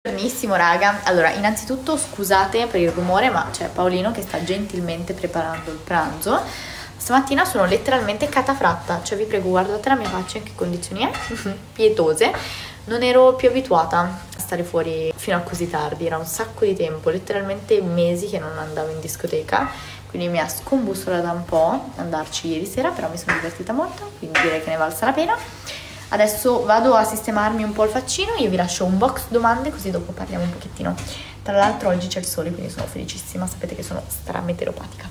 Buonissimo raga, allora innanzitutto scusate per il rumore ma c'è Paolino che sta gentilmente preparando il pranzo. Stamattina sono letteralmente catafratta, cioè vi prego guardate la mia faccia in che condizioni è, pietose. Non ero più abituata a stare fuori fino a così tardi, era un sacco di tempo, letteralmente mesi che non andavo in discoteca, quindi mi ha scombussolata un po' andarci ieri sera, però mi sono divertita molto, quindi direi che ne valsa la pena. Adesso vado a sistemarmi un po' il faccino, io vi lascio un box domande così dopo parliamo un pochettino. Tra l'altro oggi c'è il sole quindi sono felicissima, sapete che sono strameteoropatica.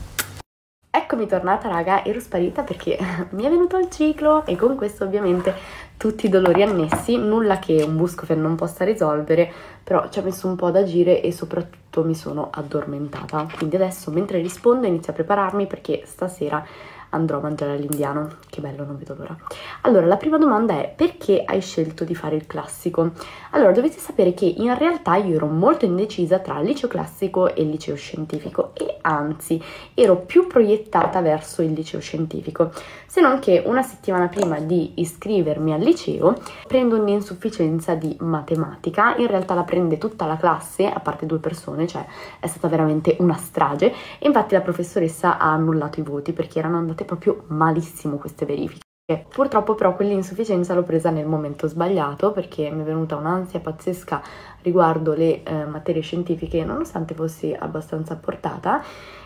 Eccomi tornata raga, ero sparita perché mi è venuto il ciclo e con questo ovviamente tutti i dolori annessi, nulla che un Buscofen non possa risolvere, però ci ha messo un po' ad agire e soprattutto mi sono addormentata. Quindi adesso mentre rispondo inizio a prepararmi perché stasera andrò a mangiare all'indiano, che bello, non vedo l'ora. Allora, la prima domanda è: perché hai scelto di fare il classico? Allora, dovete sapere che in realtà io ero molto indecisa tra il liceo classico e il liceo scientifico e anzi, ero più proiettata verso il liceo scientifico, se non che una settimana prima di iscrivermi al liceo prendo un'insufficienza di matematica, in realtà la prende tutta la classe, a parte 2 persone, cioè è stata veramente una strage, e infatti la professoressa ha annullato i voti perché erano andate proprio malissimo queste verifiche. Purtroppo però quell'insufficienza l'ho presa nel momento sbagliato perché mi è venuta un'ansia pazzesca riguardo le materie scientifiche nonostante fossi abbastanza portata,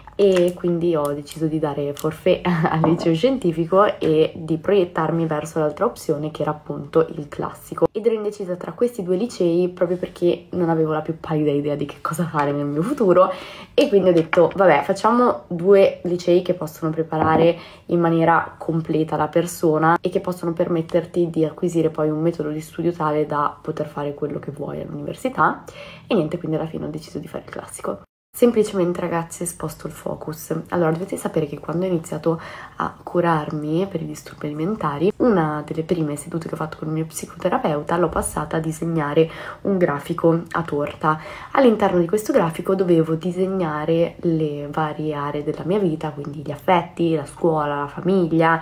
e quindi ho deciso di dare forfait al liceo scientifico e di proiettarmi verso l'altra opzione che era appunto il classico. Ed ero indecisa tra questi 2 licei proprio perché non avevo la più pallida idea di che cosa fare nel mio futuro, e quindi ho detto vabbè, facciamo 2 licei che possono preparare in maniera completa la persona e che possono permetterti di acquisire poi un metodo di studio tale da poter fare quello che vuoi all'università. E niente, quindi alla fine ho deciso di fare il classico. Semplicemente ragazzi sposto il focus. Allora dovete sapere che quando ho iniziato a curarmi per i disturbi alimentari, una delle prime sedute che ho fatto con il mio psicoterapeuta l'ho passata a disegnare un grafico a torta. All'interno di questo grafico dovevo disegnare le varie aree della mia vita, quindi gli affetti, la scuola, la famiglia,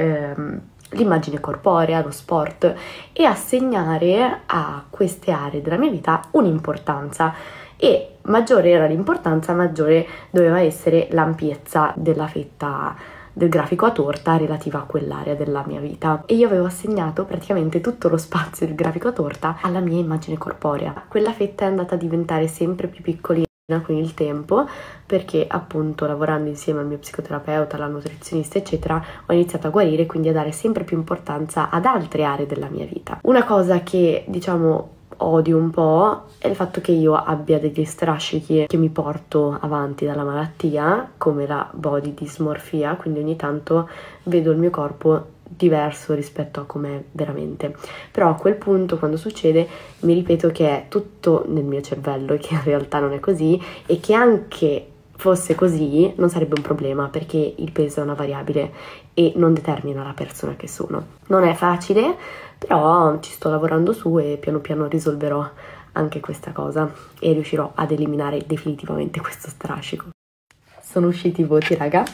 l'immagine corporea, lo sport, e assegnare a queste aree della mia vita un'importanza. E maggiore era l'importanza, maggiore doveva essere l'ampiezza della fetta del grafico a torta relativa a quell'area della mia vita. E io avevo assegnato praticamente tutto lo spazio del grafico a torta alla mia immagine corporea. Quella fetta è andata a diventare sempre più piccolina con il tempo perché appunto lavorando insieme al mio psicoterapeuta, alla nutrizionista eccetera ho iniziato a guarire, quindi a dare sempre più importanza ad altre aree della mia vita. Una cosa che diciamo odio un po' è il fatto che io abbia degli strascichi che mi porto avanti dalla malattia, come la body dysmorphia, quindi ogni tanto vedo il mio corpo diverso rispetto a com'è veramente. Però a quel punto, quando succede, mi ripeto che è tutto nel mio cervello e che in realtà non è così, e che anche fosse così non sarebbe un problema perché il peso è una variabile e non determina la persona che sono. Non è facile, però ci sto lavorando su e piano piano risolverò anche questa cosa e riuscirò ad eliminare definitivamente questo strascico. Sono usciti i voti raga,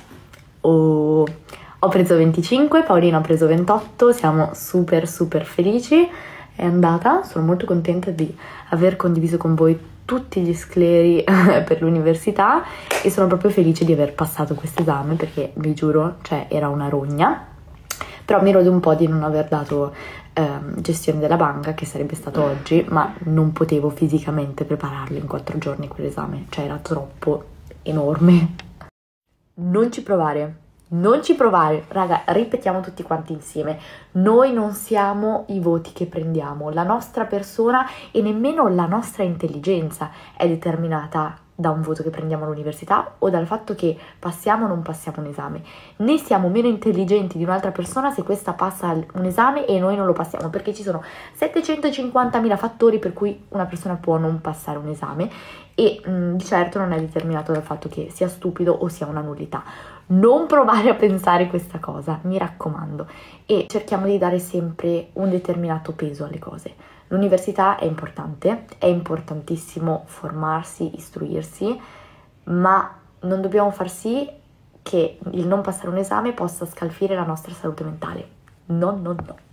ho preso 25, Paolino ha preso 28, siamo super felici, è andata, sono molto contenta di aver condiviso con voi tutti gli scleri per l'università e sono proprio felice di aver passato questo esame perché vi giuro, cioè era una rogna, però mi rode un po' di non aver dato gestione della banca, che sarebbe stato oggi, ma non potevo fisicamente prepararlo in 4 giorni quell'esame, cioè era troppo enorme. Non ci provare, raga, ripetiamo tutti quanti insieme, noi non siamo i voti che prendiamo, la nostra persona e nemmeno la nostra intelligenza è determinata da un voto che prendiamo all'università o dal fatto che passiamo o non passiamo un esame, né siamo meno intelligenti di un'altra persona se questa passa un esame e noi non lo passiamo, perché ci sono 750.000 fattori per cui una persona può non passare un esame e di certo non è determinato dal fatto che sia stupido o sia una nullità. Non provare a pensare questa cosa, mi raccomando, e cerchiamo di dare sempre un determinato peso alle cose. L'università è importante, è importantissimo formarsi, istruirsi, ma non dobbiamo far sì che il non passare un esame possa scalfire la nostra salute mentale. No.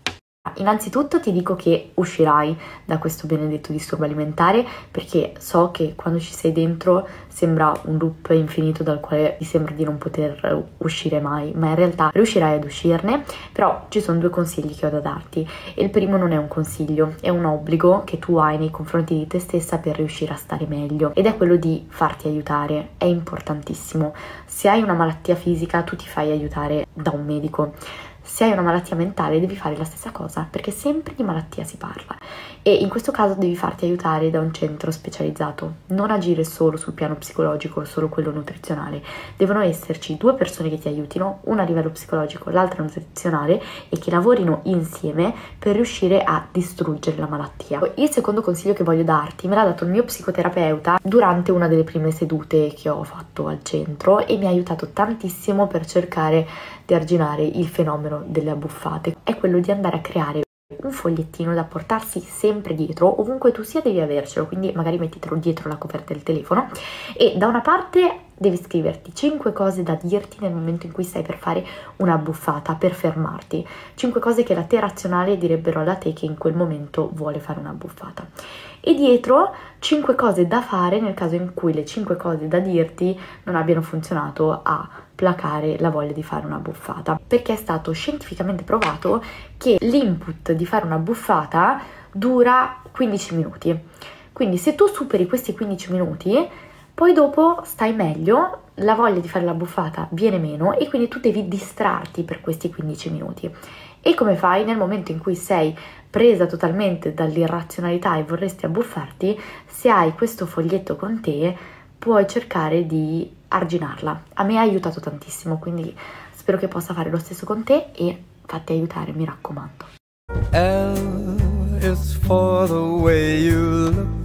Innanzitutto ti dico che uscirai da questo benedetto disturbo alimentare, perché so che quando ci sei dentro sembra un loop infinito dal quale ti sembra di non poter uscire mai, ma in realtà riuscirai ad uscirne. Però ci sono 2 consigli che ho da darti, e il primo non è un consiglio, è un obbligo che tu hai nei confronti di te stessa per riuscire a stare meglio, ed è quello di farti aiutare. È importantissimo. Se hai una malattia fisica, tu ti fai aiutare da un medico. Se hai una malattia mentale devi fare la stessa cosa, perché sempre di malattia si parla, e in questo caso devi farti aiutare da un centro specializzato. Non agire solo sul piano psicologico o solo quello nutrizionale. Devono esserci 2 persone che ti aiutino, una a livello psicologico, l'altra nutrizionale, e che lavorino insieme per riuscire a distruggere la malattia. Il secondo consiglio che voglio darti me l'ha dato il mio psicoterapeuta durante una delle prime sedute che ho fatto al centro, e mi ha aiutato tantissimo per cercare di arginare il fenomeno delle abbuffate. È quello di andare a creare un fogliettino da portarsi sempre dietro, ovunque tu sia devi avercelo, quindi magari mettitelo dietro la coperta del telefono, e da una parte devi scriverti 5 cose da dirti nel momento in cui stai per fare una abbuffata, per fermarti, 5 cose che la te razionale direbbero alla te che in quel momento vuole fare una abbuffata, e dietro 5 cose da fare nel caso in cui le 5 cose da dirti non abbiano funzionato a placare la voglia di fare una buffata, perché è stato scientificamente provato che l'input di fare una buffata dura 15 minuti. Quindi se tu superi questi 15 minuti, poi dopo stai meglio, la voglia di fare la buffata viene meno, e quindi tu devi distrarti per questi 15 minuti. E come fai? Nel momento in cui sei presa totalmente dall'irrazionalità e vorresti abbuffarti, se hai questo foglietto con te, puoi cercare di arginarla. A me ha aiutato tantissimo, quindi spero che possa fare lo stesso con te, e fatti aiutare, mi raccomando. L is for the way you look